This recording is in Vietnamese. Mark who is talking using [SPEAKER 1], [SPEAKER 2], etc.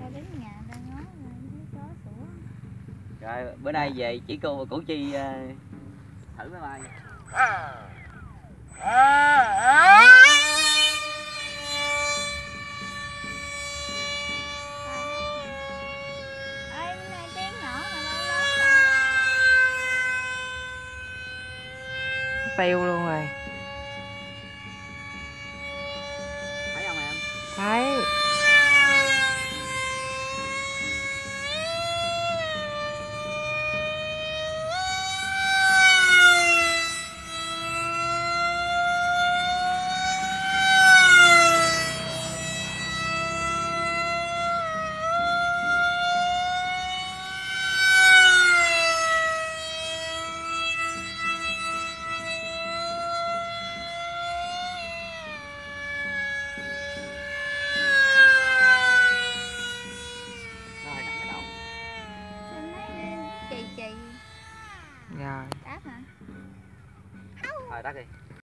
[SPEAKER 1] đến nhà ta ngó thấy chó sủa.
[SPEAKER 2] Rồi bữa nay về chỉ cô Củ Chi thử máy bay.
[SPEAKER 3] Tiêu luôn rồi.
[SPEAKER 2] Thấy không em?
[SPEAKER 3] Thấy.
[SPEAKER 2] Nó hơi nặng cái đầu.
[SPEAKER 1] Sao nói chì chì.
[SPEAKER 3] Rồi.
[SPEAKER 1] Đáp hả?
[SPEAKER 2] Thôi tắt đi.